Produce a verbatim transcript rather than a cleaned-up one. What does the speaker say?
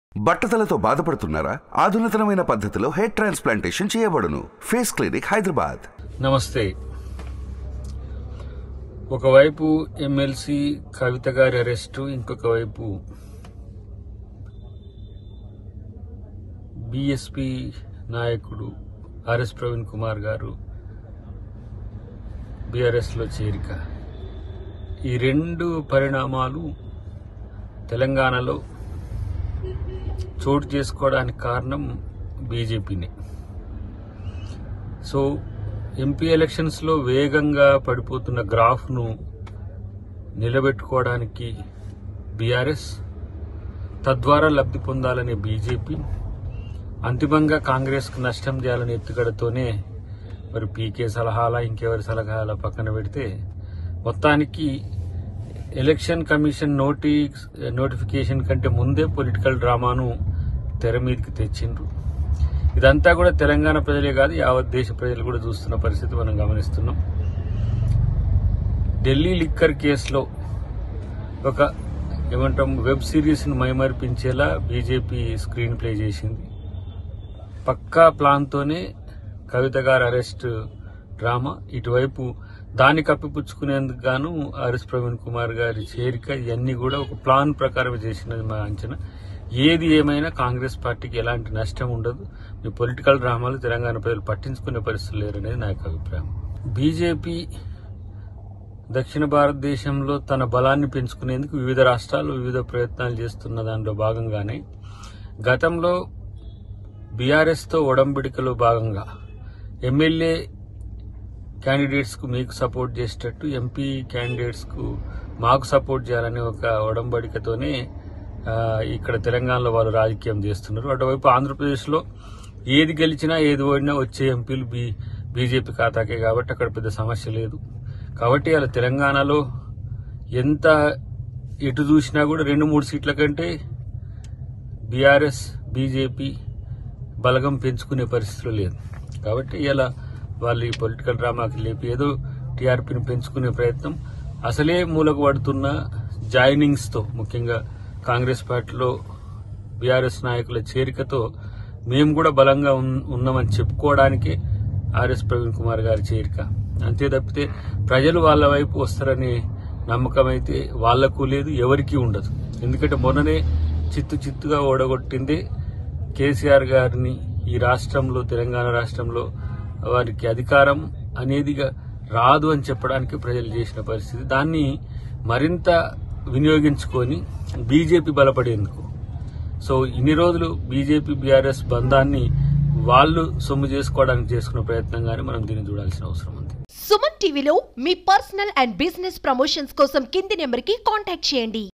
బట్టతలతో బాధపడుతున్నారా? ఆధునితనమైన పద్ధతిలో హెయిర్ ట్రాన్స్ప్లాంటేషన్ చేయబడును. Face clinic, Hyderabad. నమస్తే. ఒకవైపు ఎమ్మెల్సీ కవిత గారి అరెస్టు, ఇంకొక వైపు బీఎస్పీ నాయకుడు ఆర్ఎస్ ప్రవీణ్ కుమార్ గారు బీఆర్ఎస్లో చేరిక. ఈ రెండు పరిణామాలు తెలంగాణలో చోటు చేసుకోవడానికి కారణం బీజేపీనే. సో ఎంపీ ఎలక్షన్స్లో వేగంగా పడిపోతున్న గ్రాఫ్ను నిలబెట్టుకోవడానికి బీఆర్ఎస్, తద్వారా లబ్ధి పొందాలనే బీజేపీ, అంతిమంగా కాంగ్రెస్కు నష్టం చేయాలనే ఎత్తుగడతోనే మరి పీకే సలహాల ఇంకెవరి సలహాల పక్కన పెడితే మొత్తానికి ఎలక్షన్ కమిషన్ నోటి నోటిఫికేషన్ కంటే ముందే పొలిటికల్ డ్రామాను తెర మీదకి తెచ్చిండ్రు. ఇదంతా కూడా తెలంగాణ ప్రజలే కాదు, యావత్ దేశ ప్రజలు కూడా చూస్తున్న పరిస్థితి మనం గమనిస్తున్నాం. ఢిల్లీ లిక్కర్ కేసులో ఒక ఏమంటాం వెబ్ సిరీస్ను మైమర్పించేలా బీజేపీ స్క్రీన్ ప్లే చేసింది. పక్కా ప్లాన్తోనే కవిత గారి అరెస్ట్ డ్రామా, ఇటువైపు దాన్ని కప్పిపుచ్చుకునేందుకు గాను ఆర్ఎస్ ప్రవీణ్ కుమార్ గారి చేరిక, ఇవన్నీ కూడా ఒక ప్లాన్ ప్రకారం చేసినది మా అంచనా. ఏది ఏమైనా కాంగ్రెస్ పార్టీకి ఎలాంటి నష్టం ఉండదు. మీ పొలిటికల్ డ్రామాలు తెలంగాణ ప్రజలు పట్టించుకునే పరిస్థితులు లేరనేది నా యొక్క అభిప్రాయం. బీజేపీ దక్షిణ భారతదేశంలో తన బలాన్ని పెంచుకునేందుకు వివిధ రాష్ట్రాలు వివిధ ప్రయత్నాలు చేస్తున్న దానిలో భాగంగానే గతంలో బీఆర్ఎస్తో ఒడంబడికలో భాగంగా ఎమ్మెల్యే క్యాండిడేట్స్కు మీకు సపోర్ట్ చేసేటట్టు ఎంపీ క్యాండిడేట్స్కు మాకు సపోర్ట్ చేయాలనే ఒక ఒడంబడికతోనే ఇక్కడ తెలంగాణలో వాళ్ళు రాజకీయం చేస్తున్నారు. అటువైపు ఆంధ్రప్రదేశ్లో ఏది గెలిచినా ఏది ఓడినా వచ్చే ఎంపీలు బీ బీజేపీ ఖాతాకే కాబట్టి అక్కడ పెద్ద సమస్య లేదు. కాబట్టి అలా తెలంగాణలో ఎంత ఎటు చూసినా కూడా రెండు మూడు సీట్ల కంటే బీఆర్ఎస్ బీజేపీ బలగం పెంచుకునే పరిస్థితులు లేదు. కాబట్టి ఇలా వాళ్ళు ఈ పొలిటికల్ డ్రామాకి లేపి ఏదో టీఆర్పీని పెంచుకునే ప్రయత్నం, అసలే మూలకు పడుతున్న జాయినింగ్స్తో, ముఖ్యంగా కాంగ్రెస్ పార్టీలో బీఆర్ఎస్ నాయకుల చేరికతో మేము కూడా బలంగా ఉన్నామని చెప్పుకోవడానికే ఆర్ఎస్ ప్రవీణ్ కుమార్ గారి చేరిక. అంతే తప్పితే ప్రజలు వాళ్ళ వైపు వస్తారనే నమ్మకం అయితే వాళ్లకు లేదు, ఎవరికీ ఉండదు. ఎందుకంటే మొన్ననే చిత్తు చిత్తుగా ఓడగొట్టింది కేసీఆర్ గారిని ఈ రాష్ట్రంలో, తెలంగాణ రాష్ట్రంలో వారికి అధికారం అనేదిగా రాదు అని చెప్పడానికి ప్రజలు చేసిన పరిస్థితి. దాన్ని మరింత వినియోగించుకొని బీజేపీ బలపడేందుకు, సో ఇన్ని రోజులు బీజేపీ బీఆర్ఎస్ బంధాన్ని వాళ్ళు సొమ్ము చేసుకోవడానికి చేసుకున్న ప్రయత్నంగానే మనం దీన్ని చూడాల్సిన అవసరం ఉంది. సుమన్ టీవీలో మీ పర్సనల్ అండ్ బిజినెస్ ప్రమోషన్స్ కోసం కింది నెంబర్కి కాంటాక్ట్ చేయండి.